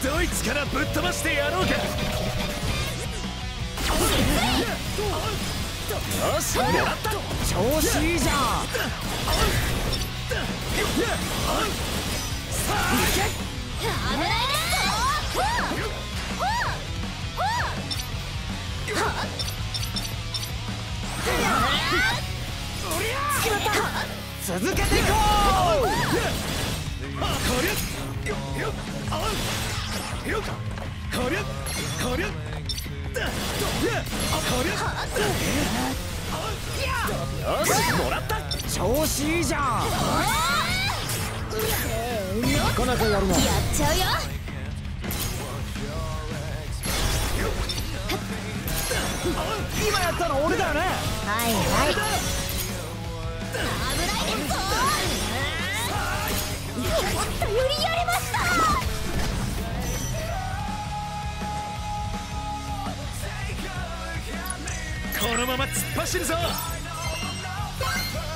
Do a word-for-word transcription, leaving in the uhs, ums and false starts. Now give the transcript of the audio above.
ドイツからぶっ飛ばしてやろうか。よし、もらった。 調子いいじゃん。 さあ行け。 危ないね。 続けていこう。 こりゃよよあよこりゃこりゃだこりゃよし、もらった。 調子いいじゃん。なかなかやるな。 やっちゃうよ。 今やったの俺だよね。 はいはい。危ないですぞ。やった、よりやれました。 このまま突っ走るぞ。